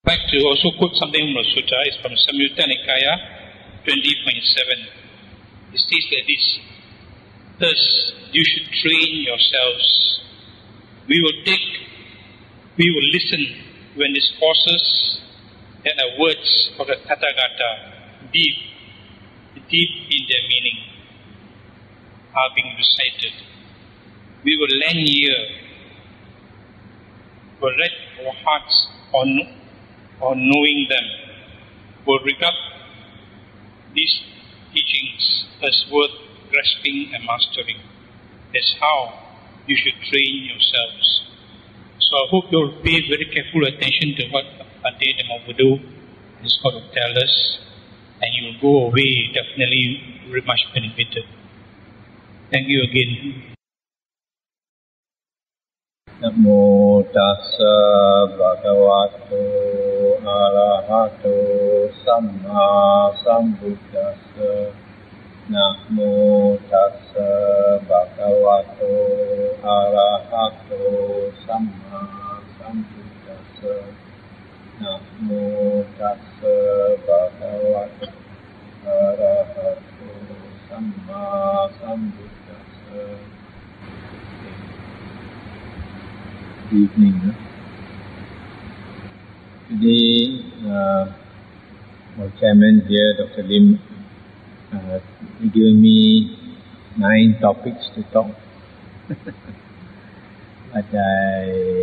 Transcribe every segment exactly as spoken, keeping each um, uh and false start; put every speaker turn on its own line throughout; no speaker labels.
I'd like to also quote something from the Sutta. It's from Samyutta Nikaya twenty point seven. It states like this: thus, you should train yourselves. We will take, we will listen when discourses and the words of the Tathagata, deep, deep in their meaning, are being recited. We will lend ear, will let our hearts on, on knowing them, will regard these teachings as worth grasping and mastering. That's how you should train yourselves. So I hope you'll pay very careful attention to what Bhante Dhammavuddho is going to tell us, and you will go away definitely very much benefited. Thank you again.
Namo tassa bhagavato arahato samma sambuddhassa. Namo tassa bhagavato arahato samma sambuddhassa. Namo tassa bhagavato arahato samma sambuddhassa. Evening. Today, uh, our chairman here, Doctor Lim, uh, given me nine topics to talk. But I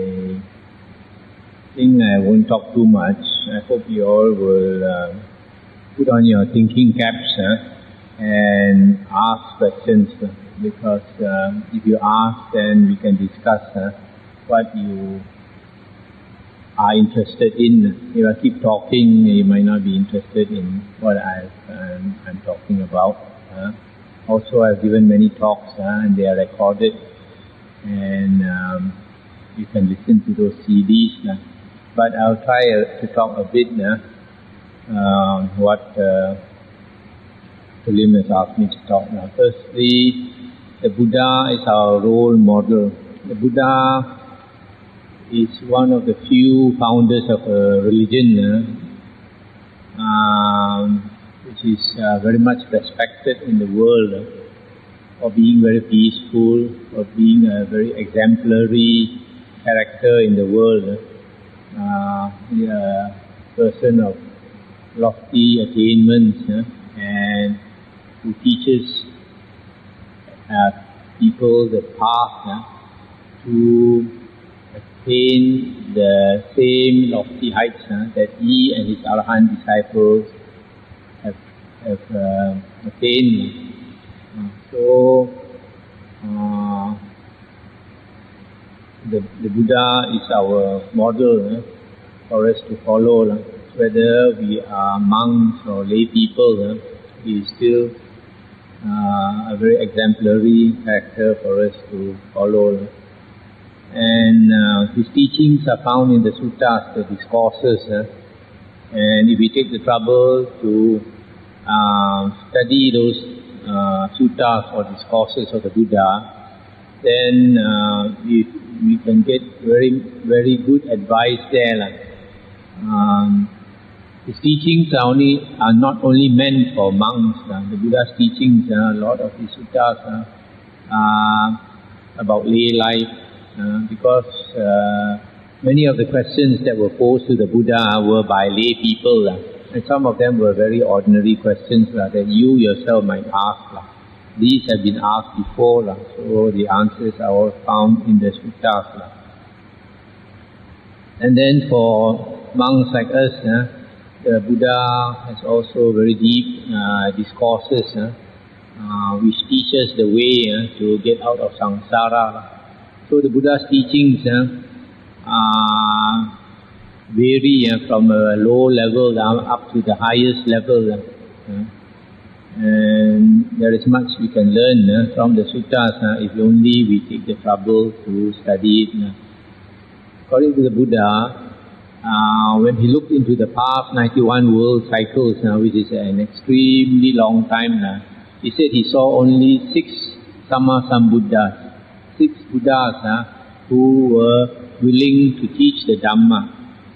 think I won't talk too much. I hope you all will uh, put on your thinking caps uh, and ask questions, uh, because uh, if you ask, then we can discuss uh, what you are interested in. If I keep talking, you might not be interested in what I've, um, I'm talking about. Uh. Also, I've given many talks uh, and they are recorded, and um, you can listen to those C Ds. Uh. But I'll try uh, to talk a bit uh, uh, what uh, Salim has asked me to talk now. Firstly, the Buddha is our role model. The Buddha is one of the few founders of a religion uh, um, which is uh, very much respected in the world uh, for being very peaceful, for being a very exemplary character in the world. Uh, a person of lofty attainments uh, and who teaches uh, people the path uh, to attain the same lofty heights uh, that he and his Arahant disciples have, have uh, attained. Uh, so, uh, the, the Buddha is our model uh, for us to follow. Uh, whether we are monks or lay people, uh, he is still uh, a very exemplary character for us to follow. Uh, And uh, his teachings are found in the suttas, the discourses. Uh, and if we take the trouble to uh, study those uh, suttas or discourses of the Buddha, then uh, we, we can get very, very good advice there. Like, um, his teachings are, only, are not only meant for monks. Uh, the Buddha's teachings, uh, a lot of his suttas uh, are about lay life. Uh, because uh, many of the questions that were posed to the Buddha were by lay people, uh, and some of them were very ordinary questions uh, that you yourself might ask. Uh. These have been asked before, uh, so the answers are all found in the suttas. Uh. And then for monks like us, uh, the Buddha has also very deep uh, discourses uh, uh, which teach us the way uh, to get out of samsara. So the Buddha's teachings uh, uh, vary uh, from a low level down up to the highest level. Uh, and there is much we can learn uh, from the suttas uh, if only we take the trouble to study it. Uh. According to the Buddha, uh, when he looked into the past ninety-one world cycles, uh, which is an extremely long time, uh, he said he saw only six Samma Sambuddhas. Six Buddhas uh, who were willing to teach the Dhamma.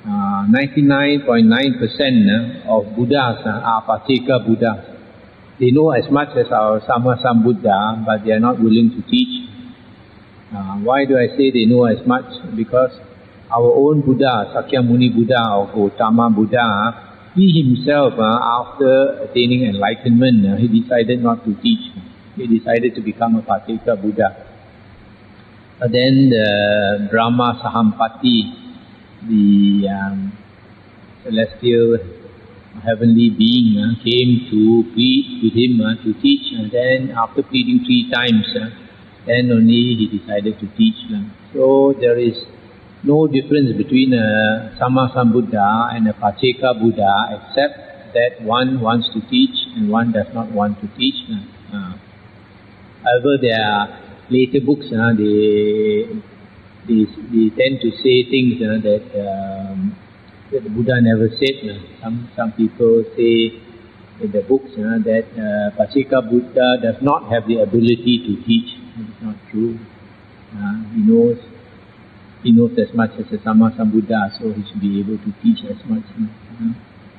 ninety-nine point nine percent uh, of Buddhas uh, are Pacceka Buddhas. They know as much as our Sammasambuddha, but they are not willing to teach. Uh, why do I say they know as much? Because our own Buddha, Sakyamuni Buddha or Gautama Buddha, he himself, uh, after attaining enlightenment, uh, he decided not to teach. He decided to become a Pacceka Buddha. But then the Brahma Sahampati, the um, celestial heavenly being, uh, came to plead with him uh, to teach. And then after pleading three times, uh, then only he decided to teach them. So there is no difference between a Sammasambuddha and a Pacceka Buddha, except that one wants to teach and one does not want to teach. Uh, however, there are later books, uh, they, they, they tend to say things uh, that, um, that the Buddha never said. Uh. Some, some people say in the books uh, that uh, Pacceka Buddha does not have the ability to teach. It's not true. Uh, he knows he knows as much as a Sammasambuddha, so he should be able to teach as much. Uh,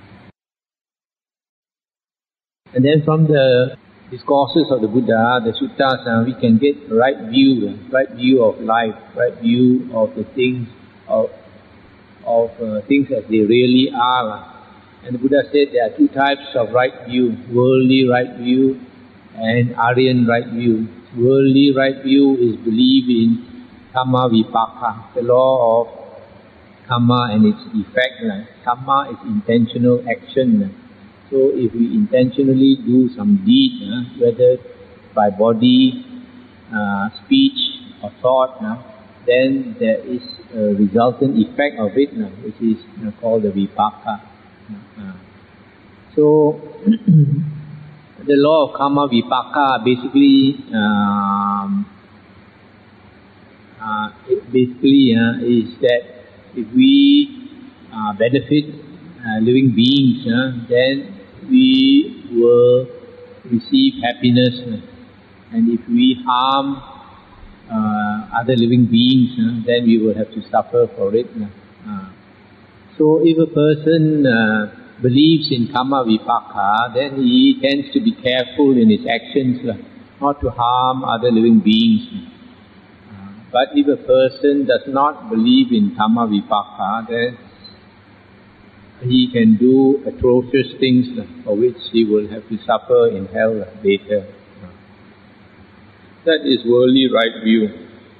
and then from the discourses of the Buddha, the suttas, uh, we can get right view, uh, right view of life, right view of the things, of of uh, things as they really are. And the Buddha said there are two types of right view: worldly right view and Aryan right view. Worldly right view is believe in Kamma Vipaka, the law of Kamma and its effect. Like, Kamma is intentional action. So if we intentionally do some deed, uh, whether by body, uh, speech or thought, uh, then there is a resultant effect of it, uh, which is uh, called the Vipaka. Uh, so the law of Kamma Vipaka basically, um, uh, it basically uh, is that if we uh, benefit uh, living beings, uh, then we will receive happiness, uh, and if we harm uh, other living beings, uh, then we will have to suffer for it. Uh, so if a person uh, believes in Kamma Vipaka, then he tends to be careful in his actions, uh, not to harm other living beings. Uh, but if a person does not believe in Kamma Vipaka, then he can do atrocious things uh, for which he will have to suffer in hell later. Uh, that is worldly right view.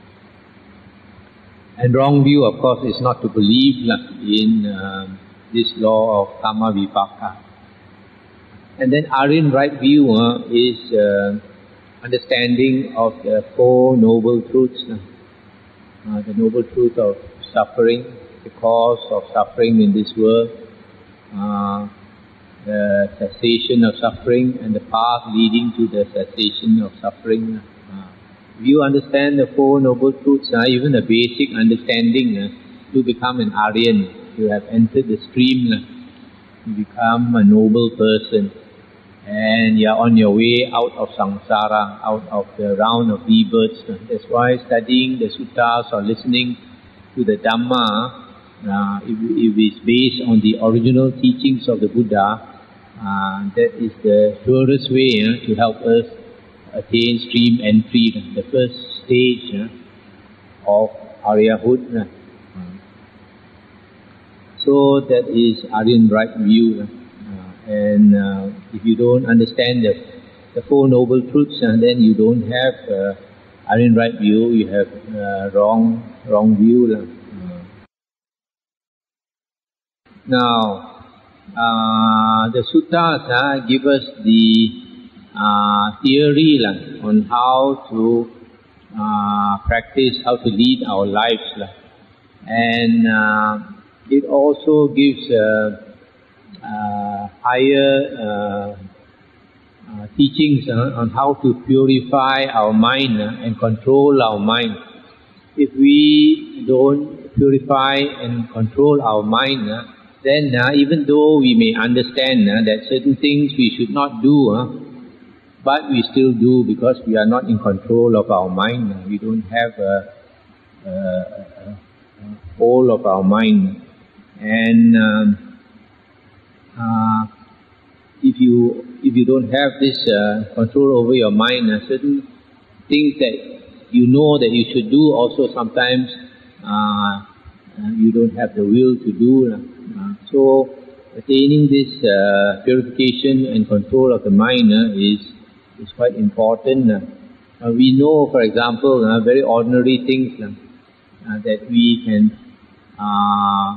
And wrong view, of course, is not to believe uh, in uh, this law of Kamma Vipaka. And then Aryan right view uh, is uh, understanding of the Four Noble Truths. Uh, the Noble Truth of suffering, the cause of suffering in this world, uh, the cessation of suffering and the path leading to the cessation of suffering. Uh, if you understand the Four Noble Truths, uh, even a basic understanding, uh, you become an Aryan. You have entered the stream, you become a noble person, and you are on your way out of samsara, out of the round of rebirths. That's why studying the suttas or listening to the Dhamma, uh, if, if it's based on the original teachings of the Buddha, uh, that is the surest way uh, to help us attain stream entry, the first stage uh, of Aryahood. Uh. So that is Aryan right view, uh, and uh, if you don't understand the, the Four Noble Truths, uh, then you don't have uh, Aryan right view. You have uh, wrong wrong view. Uh. Now, uh, the suttas uh, give us the uh, theory uh, on how to uh, practice, how to lead our lives, uh, and. Uh, It also gives uh, uh, higher uh, uh, teachings uh, on how to purify our mind uh, and control our mind. If we don't purify and control our mind, uh, then uh, even though we may understand uh, that certain things we should not do, uh, but we still do because we are not in control of our mind. Uh, we don't have a, a, a, a whole of our mind. And um, uh, if you if you don't have this uh, control over your mind, uh, certain things that you know that you should do, also sometimes uh, uh, you don't have the will to do. Uh, so attaining this uh, purification and control of the mind uh, is is quite important. Uh, we know, for example, uh, very ordinary things uh, uh, that we can uh,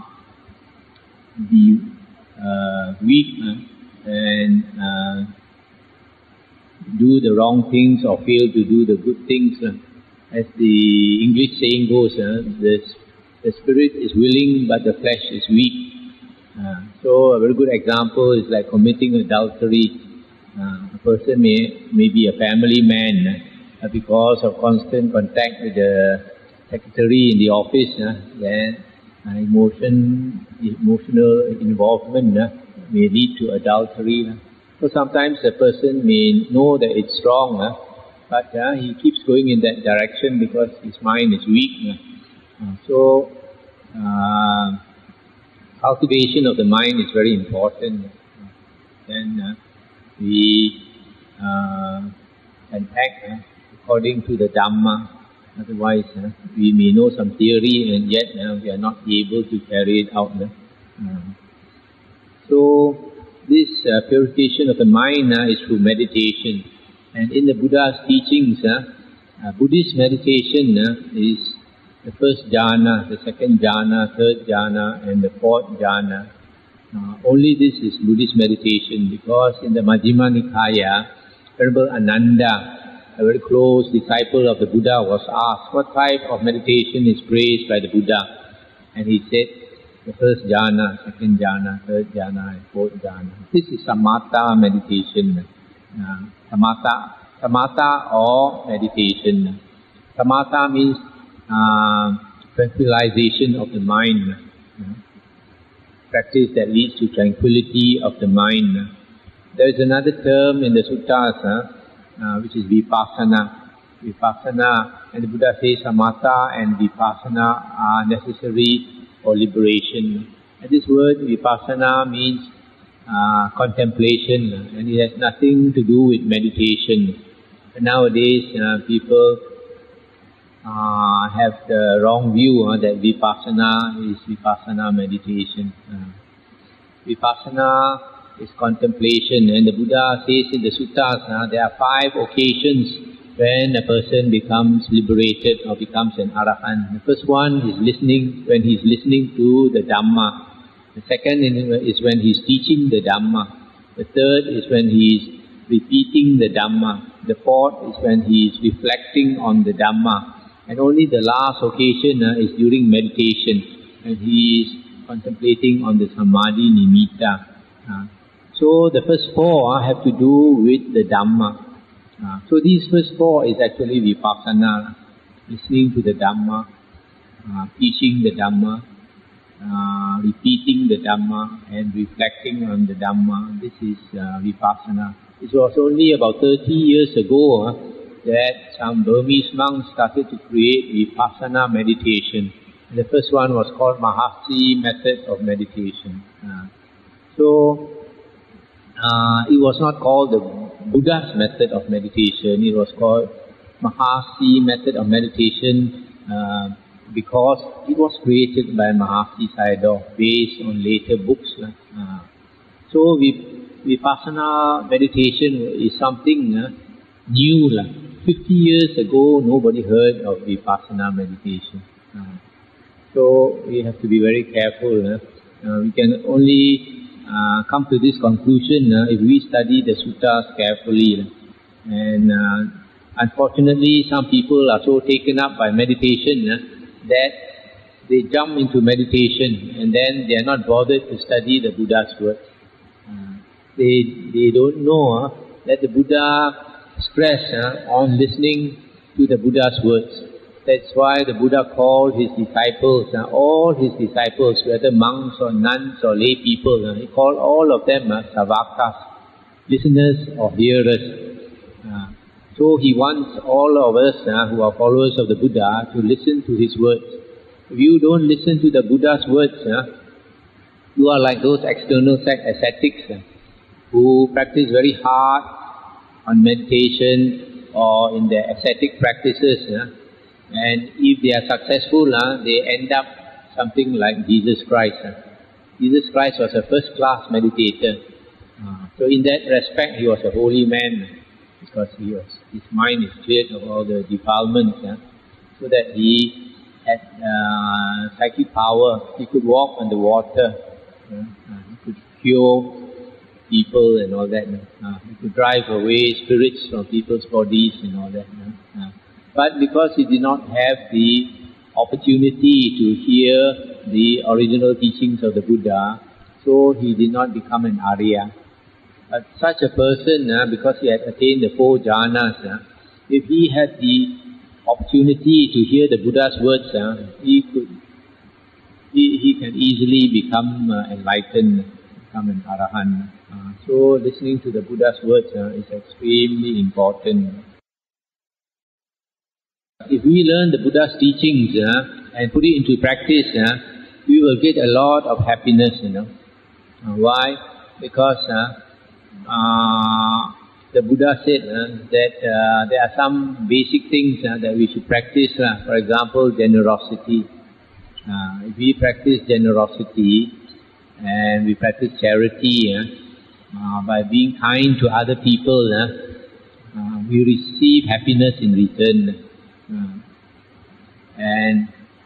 be uh, weak uh, and uh, do the wrong things or fail to do the good things. Uh, as the English saying goes, uh, the, the spirit is willing but the flesh is weak. Uh, so a very good example is like committing adultery. Uh, a person may, may be a family man uh, because of constant contact with the secretary in the office, uh, then uh, emotion, emotional involvement uh, may lead to adultery. Uh. So sometimes a person may know that it's wrong, uh, but uh, he keeps going in that direction because his mind is weak. Uh. Uh, so uh, cultivation of the mind is very important. Uh, then uh, we uh, can act uh, according to the Dhamma. Otherwise, uh, we may know some theory and yet uh, we are not able to carry it out. Uh. So, this uh, purification of the mind uh, is through meditation. And in the Buddha's teachings, uh, uh, Buddhist meditation uh, is the first jhana, the second jhana, third jhana, and the fourth jhana. Uh, only this is Buddhist meditation, because in the Majjhima Nikaya, Venerable Ananda, a very close disciple of the Buddha, was asked what type of meditation is praised by the Buddha. And he said, the first jhana, second jhana, third jhana, and fourth jhana. This is samatha meditation. Uh, samatha, samatha or meditation. Samatha means uh, tranquilization of the mind. Uh, practice that leads to tranquility of the mind. There is another term in the suttas, uh, uh, which is vipassana. Vipassana, and the Buddha says samatha and vipassana are necessary for liberation. And this word vipassana means uh, contemplation, and it has nothing to do with meditation. And nowadays, uh, people uh, have the wrong view uh, that vipassana is vipassana meditation. Uh, vipassana is contemplation, and the Buddha says in the suttas, uh, there are five occasions when a person becomes liberated or becomes an arahant. The first one is listening, when he is listening to the Dhamma. The second is when he is teaching the Dhamma. The third is when he is repeating the Dhamma. The fourth is when he is reflecting on the Dhamma. And only the last occasion uh, is during meditation, and he is contemplating on the Samadhi Nimitta. Uh, so the first four uh, have to do with the Dhamma. Uh, so these first four is actually vipassana, listening to the Dhamma, uh, teaching the Dhamma, uh, repeating the Dhamma, and reflecting on the Dhamma. This is uh, vipassana. It was only about thirty years ago uh, that some Burmese monks started to create vipassana meditation. And the first one was called Mahasi method of meditation. Uh, so uh, it was not called the Buddha's method of meditation. It was called Mahasi method of meditation uh, because it was created by Mahasi Sayadaw based on later books. Uh, so vipassana meditation is something uh, new. Fifty years ago, nobody heard of vipassana meditation. Uh, so we have to be very careful. Uh, we can only Uh, come to this conclusion uh, if we study the suttas carefully. And uh, unfortunately, some people are so taken up by meditation uh, that they jump into meditation and then they are not bothered to study the Buddha's words. Uh, they, they don't know uh, that the Buddha stressed uh, on listening to the Buddha's words. That's why the Buddha called his disciples, uh, all his disciples, whether monks or nuns or lay people, uh, he called all of them uh, savakas, listeners or hearers. Uh, so he wants all of us uh, who are followers of the Buddha to listen to his words. If you don't listen to the Buddha's words, uh, You are like those external ascetics uh, who practice very hard on meditation or in their ascetic practices. Uh, and if they are successful, uh, they end up something like Jesus Christ. Uh. Jesus Christ was a first-class meditator. Uh, so in that respect, he was a holy man uh, because he was, his mind is cleared of all the defilements. Uh, so that he had uh, psychic power. He could walk on the water. Uh, uh, he could cure people and all that. Uh, he could drive away spirits from people's bodies and all that. Uh, uh. But because he did not have the opportunity to hear the original teachings of the Buddha, so he did not become an Arya. But such a person, uh, because he had attained the four jhanas, uh, if he had the opportunity to hear the Buddha's words, uh, he could, he, he can easily become uh, enlightened, become an Arahant. Uh, so listening to the Buddha's words uh, is extremely important. If we learn the Buddha's teachings uh, and put it into practice, uh, we will get a lot of happiness, you know. Uh, why? Because uh, uh, the Buddha said uh, that uh, there are some basic things uh, that we should practice. Uh, for example, generosity. Uh, if we practice generosity and we practice charity, uh, uh, by being kind to other people, uh, uh, we receive happiness in return. Uh, and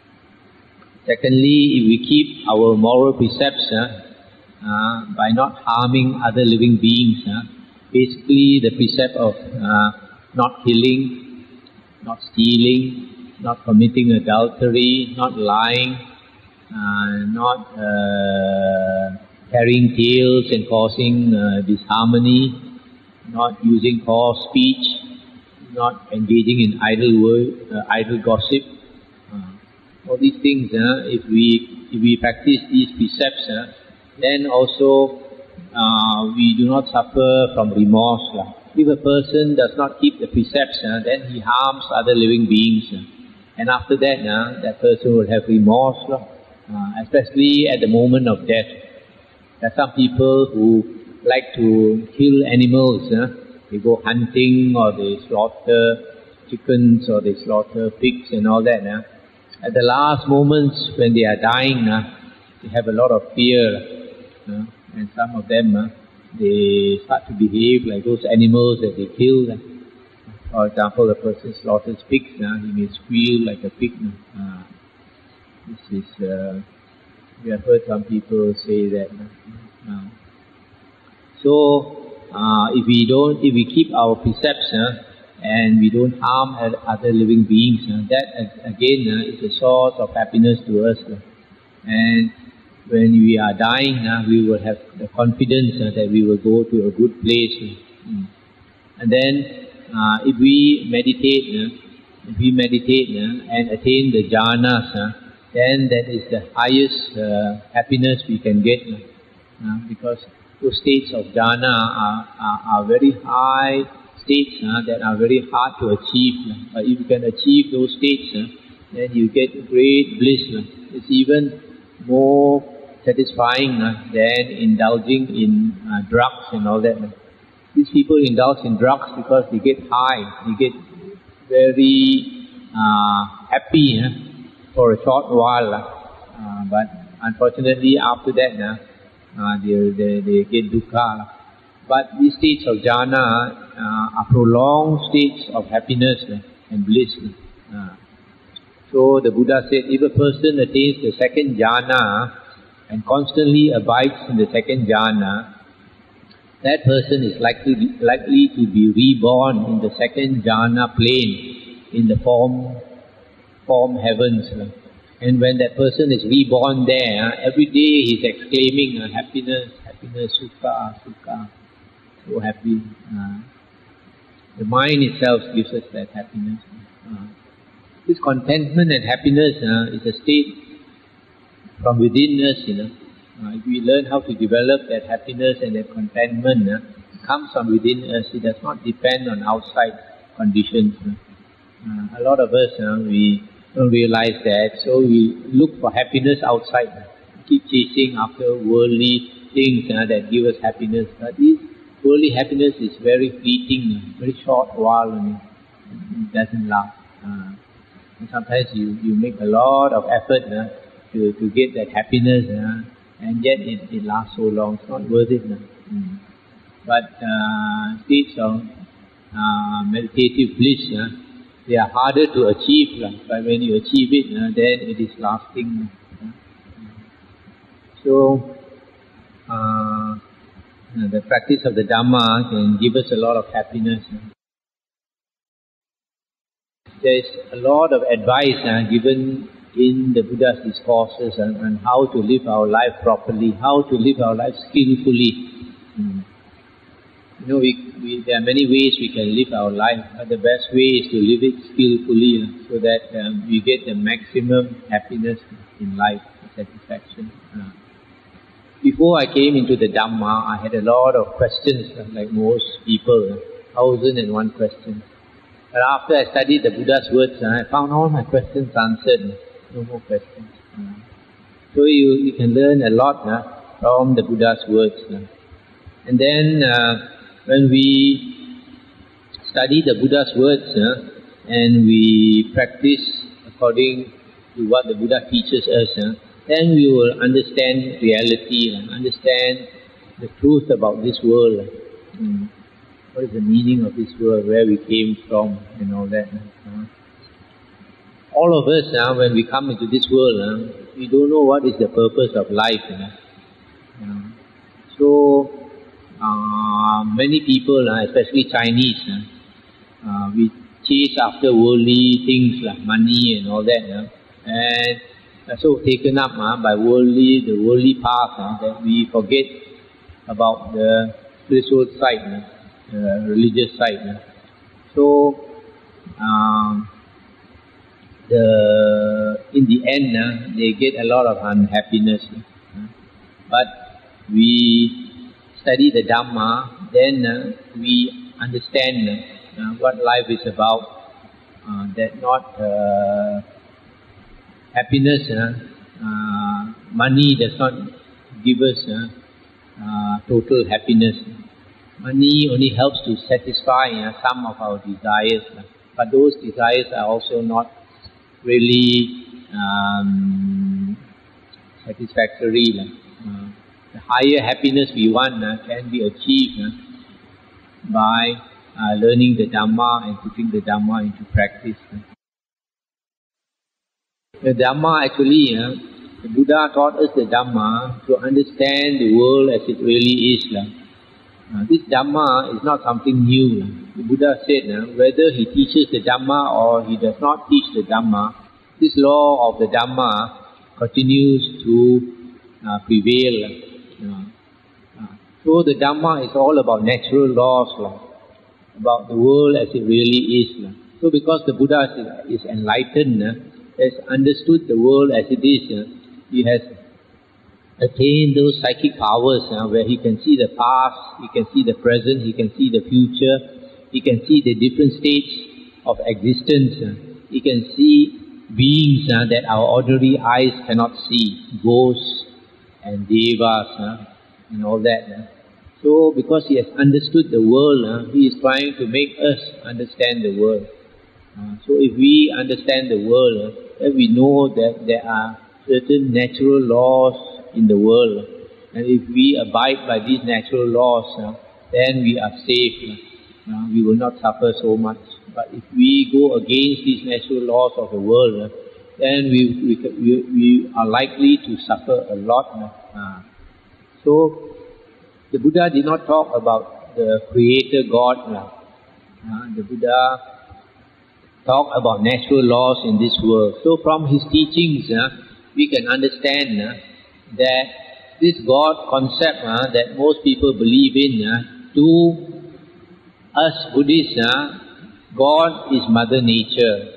secondly, if we keep our moral precepts uh, uh, by not harming other living beings, uh, basically the precept of uh, not killing, not stealing, not committing adultery, not lying, uh, not uh, carrying tales and causing uh, disharmony, not using coarse speech, not engaging in idle word, uh, idle gossip. Uh, all these things, uh, if we if we practice these precepts, uh, then also uh, we do not suffer from remorse. Uh. If a person does not keep the precepts, uh, then he harms other living beings. Uh. And after that, uh, that person will have remorse, uh, especially at the moment of death. There are some people who like to kill animals. Uh. They go hunting or they slaughter chickens or they slaughter pigs and all that. Uh. At the last moments when they are dying, uh, they have a lot of fear. Uh, and some of them, uh, they start to behave like those animals that they kill. Uh. For example, a person slaughters pigs, uh, he may squeal like a pig. Uh, this is, uh, we have heard some people say that. Uh, so, Uh, if we don't, if we keep our precepts uh, and we don't harm other living beings, uh, that uh, again uh, is a source of happiness to us. Uh. And when we are dying, uh, we will have the confidence uh, that we will go to a good place. Uh. Mm. And then, uh, if we meditate, uh, if we meditate uh, and attain the jhanas, uh, then that is the highest uh, happiness we can get, uh, because those states of jhana are, are, are very high states uh, that are very hard to achieve. But if you can achieve those states, uh, then you get great bliss. Uh. It's even more satisfying uh, than indulging in uh, drugs and all that. Uh. These people indulge in drugs because they get high, they get very uh, happy uh, for a short while. Uh, but unfortunately, after that, uh, Uh, they, they, they get dukkha. But these states of jhana uh, are prolonged states of happiness uh, and bliss. Uh. So the Buddha said, if a person attains the second jhana and constantly abides in the second jhana, that person is likely, likely to be reborn in the second jhana plane, in the form, form heavens. Uh. And when that person is reborn there, every day he is exclaiming, uh, happiness, happiness, sukha, sukha, so happy. Uh, the mind itself gives us that happiness. Uh, this contentment and happiness uh, is a state from within us, you know. Uh, if we learn how to develop that happiness and that contentment, uh, it comes from within us. It does not depend on outside conditions. Uh, a lot of us, uh, we don't realize that, so we look for happiness outside. keep chasing after worldly things uh, that give us happiness. But this worldly happiness is very fleeting, very short while, and it doesn't last. Uh, and sometimes you, you make a lot of effort uh, to, to get that happiness, uh, and yet it, it lasts so long. It's not worth it. Uh. Mm. But uh, states of uh, meditative bliss, uh, they are harder to achieve, uh, but when you achieve it, uh, then it is lasting. Uh. So, uh, the practice of the Dhamma can give us a lot of happiness. There is a lot of advice uh, given in the Buddha's discourses on, on how to live our life properly, how to live our life skillfully. Mm. You know, we, we, there are many ways we can live our life, but the best way is to live it skillfully uh, so that um, we get the maximum happiness in life, satisfaction. Uh, Before I came into the Dhamma, I had a lot of questions, uh, like most people, uh, thousand and one questions. But after I studied the Buddha's words, uh, I found all my questions answered. No more questions. Uh, so you, you can learn a lot uh, from the Buddha's words. Uh. And then uh, when we study the Buddha's words uh, and we practice according to what the Buddha teaches us, uh, then we will understand reality, uh, understand the truth about this world. Uh. Mm. What is the meaning of this world, where we came from, and all that. Uh. All of us, uh, when we come into this world, uh, we don't know what is the purpose of life. Uh. Uh, so, uh, many people, uh, especially Chinese, uh, uh, we chase after worldly things like money and all that, uh, and are so taken up uh, by worldly, the worldly path uh, that we forget about the spiritual side, uh, the religious side. Uh. So, um, the in the end, uh, they get a lot of unhappiness. Uh. But we study the Dhamma, then uh, we understand uh, what life is about. Uh, that not uh, happiness, uh, uh, money does not give us uh, uh, total happiness. Money only helps to satisfy uh, some of our desires, uh, but those desires are also not really um, satisfactory. Uh, the higher happiness we want uh, can be achieved uh, by uh, learning the Dhamma and putting the Dhamma into practice. Uh. The Dhamma actually, uh, the Buddha taught us the Dhamma to understand the world as it really is. Uh, this Dhamma is not something new. The Buddha said, uh, whether he teaches the Dhamma or he does not teach the Dhamma, this law of the Dhamma continues to uh, prevail. Uh, uh, so the Dhamma is all about natural laws, uh, about the world as it really is. Uh. So because the Buddha is, is enlightened, uh, has understood the world as it is, uh, he has attained those psychic powers uh, where he can see the past, he can see the present, he can see the future, he can see the different states of existence, uh, he can see beings uh, that our ordinary eyes cannot see, ghosts and devas uh, and all that. Uh. So because he has understood the world, uh, he is trying to make us understand the world. Uh, so if we understand the world, uh, then we know that there are certain natural laws in the world, and if we abide by these natural laws, uh, then we are safe. Uh, we will not suffer so much. But if we go against these natural laws of the world, uh, then we, we we we are likely to suffer a lot. Uh, so the Buddha did not talk about the Creator God. Uh, the Buddha talked about natural laws in this world. So from his teachings, uh, we can understand uh, that this God concept uh, that most people believe in, uh, to us Buddhists, uh, God is Mother Nature.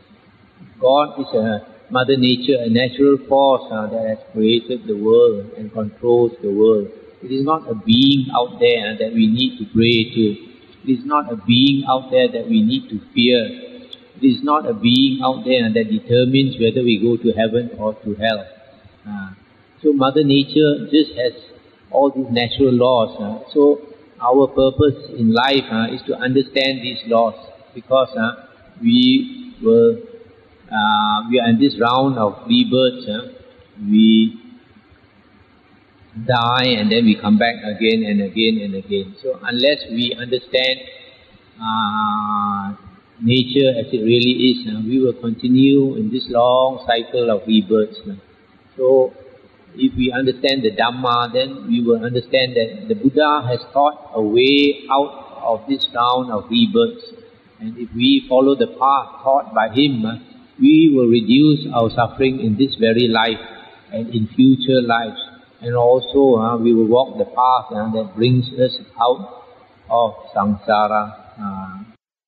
God is a Mother Nature, a natural force uh, that has created the world and controls the world. It is not a being out there uh, that we need to pray to. It is not a being out there that we need to fear. It is not a being out there uh, that determines whether we go to heaven or to hell. Uh, So Mother Nature just has all these natural laws. Uh, so our purpose in life uh, is to understand these laws, because uh, we will, uh, we are in this round of rebirths. Uh, we die and then we come back again and again and again. So unless we understand uh, nature as it really is, uh, we will continue in this long cycle of rebirths. Uh. So if we understand the Dhamma, then we will understand that the Buddha has taught a way out of this round of rebirths. And if we follow the path taught by him, uh, we will reduce our suffering in this very life and in future lives. And also uh, we will walk the path uh, that brings us out of samsara. Uh.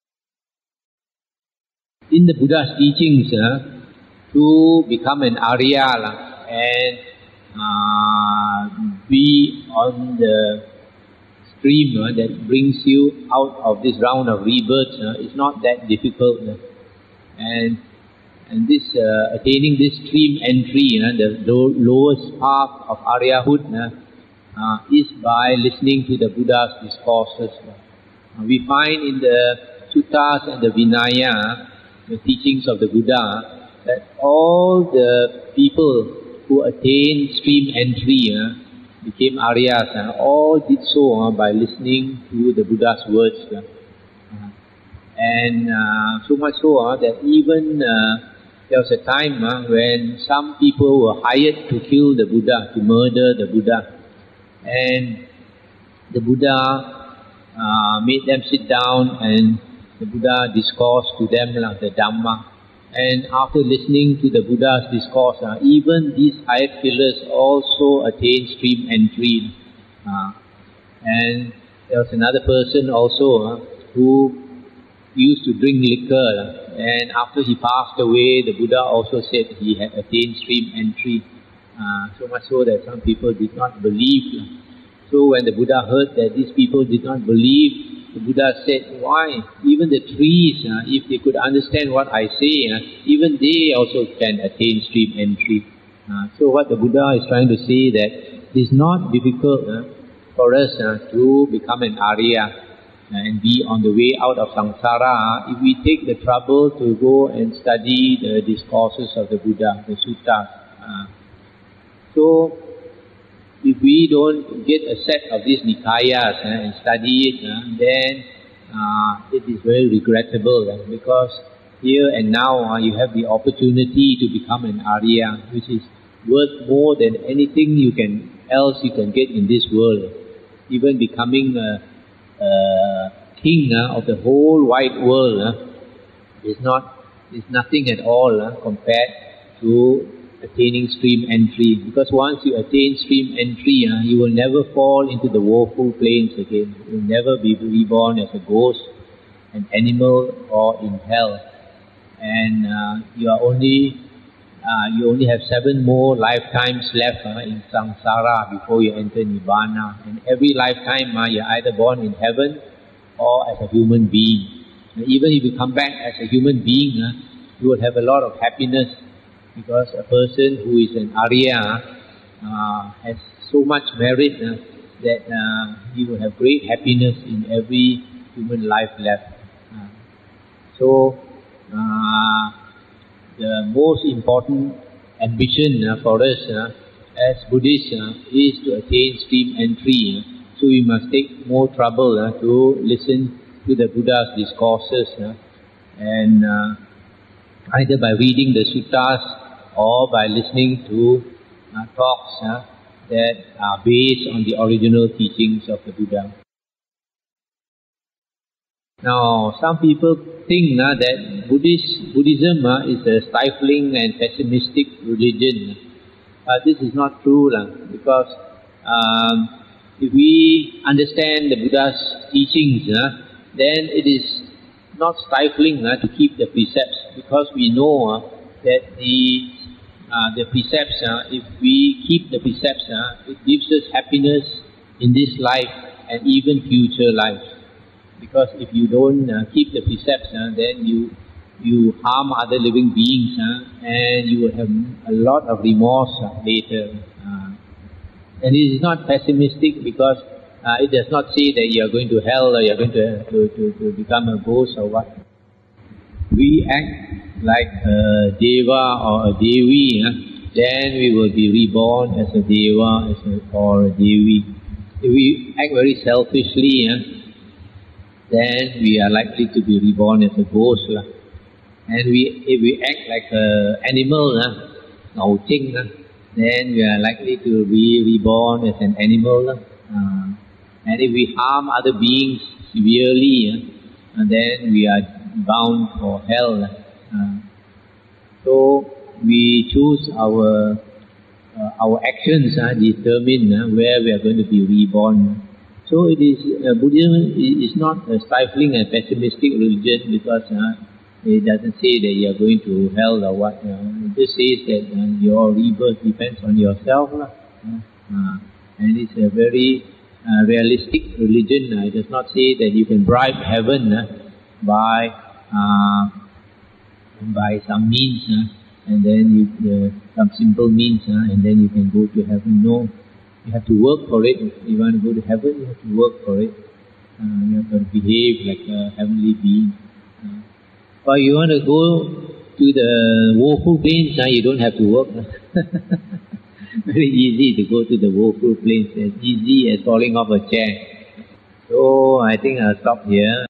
In the Buddha's teachings, uh, to become an Arya uh, and uh, be on the stream uh, that brings you out of this round of rebirth uh, is not that difficult. Uh. And And this uh, attaining this stream entry, you know, the low, lowest path of Aryahood, uh, uh, is by listening to the Buddha's discourses. Uh, we find in the Suttas and the Vinaya, the teachings of the Buddha, that all the people who attained stream entry uh, became Aryas, uh, all did so uh, by listening to the Buddha's words. Uh, and uh, so much so uh, that even uh, there was a time uh, when some people were hired to kill the Buddha, to murder the Buddha. And the Buddha uh, made them sit down and the Buddha discoursed to them like the Dhamma. And after listening to the Buddha's discourse, uh, even these hired killers also attained stream entry. Uh, and there was another person also uh, who used to drink liquor. And after he passed away, the Buddha also said he had attained stream entry. Uh, so much so that some people did not believe. So when the Buddha heard that these people did not believe, the Buddha said, why? Even the trees, uh, if they could understand what I say, uh, even they also can attain stream entry. Uh, so what the Buddha is trying to say that it is not difficult uh, for us uh, to become an Arya and be on the way out of samsara, if we take the trouble to go and study the discourses of the Buddha, the suttas. Uh, so, if we don't get a set of these nikayas uh, and study it, uh, then uh, it is very regrettable uh, because here and now uh, you have the opportunity to become an Arya, which is worth more than anything you can else you can get in this world. Even becoming a Uh, king uh, of the whole wide world uh, is not is nothing at all uh, compared to attaining stream entry. Because once you attain stream entry, uh, you will never fall into the woeful plains again. You will never be reborn as a ghost, an animal, or in hell. And uh, you are only uh, you only have seven more lifetimes left uh, in samsara before you enter nibbana. And every lifetime uh, you are either born in heaven or as a human being. And even if you come back as a human being, uh, you will have a lot of happiness, because a person who is an Arya uh, has so much merit uh, that uh, he will have great happiness in every human life left. Uh, so, uh, the most important ambition uh, for us uh, as Buddhists uh, is to attain stream entry. Uh, so we must take more trouble uh, to listen to the Buddha's discourses uh, and uh, either by reading the suttas or by listening to uh, talks uh, that are based on the original teachings of the Buddha. Now, some people think uh, that Buddhist, Buddhism uh, is a stifling and pessimistic religion. Uh, this is not true, uh, because um, if we understand the Buddha's teachings, uh, then it is not stifling uh, to keep the precepts, because we know uh, that the uh, the precepts, uh, if we keep the precepts, uh, it gives us happiness in this life and even future lives. Because if you don't uh, keep the precepts, uh, then you you harm other living beings, uh, and you will have a lot of remorse uh, later. Uh, And it is not pessimistic because uh, it does not say that you are going to hell or you are going to, to, to, to become a ghost or what. We act like a Deva or a Devi, huh? Then we will be reborn as a Deva as a, or a Devi. If we act very selfishly, huh? Then we are likely to be reborn as a ghost. Huh? And we, if we act like an animal, huh? Ngau Ching, huh? Then we are likely to be reborn as an animal. Uh, and if we harm other beings severely, uh, then we are bound for hell. Uh, so we choose our uh, our actions uh, determine uh, where we are going to be reborn. So it is uh, Buddhism is not a stifling and pessimistic religion because uh, it doesn't say that you are going to hell or what. Uh, it just says that uh, your rebirth depends on yourself. Uh, uh, and it's a very uh, realistic religion. Uh, it does not say that you can bribe heaven uh, by uh, by some means, uh, and then you, uh, some simple means, uh, and then you can go to heaven. No, you have to work for it. If you want to go to heaven, you have to work for it. Uh, you have to behave like a heavenly being. Uh, Or you want to go to the woeful plains, uh, you don't have to work. Very easy to go to the woeful plains, as easy as falling off a chair. So I think I'll stop here.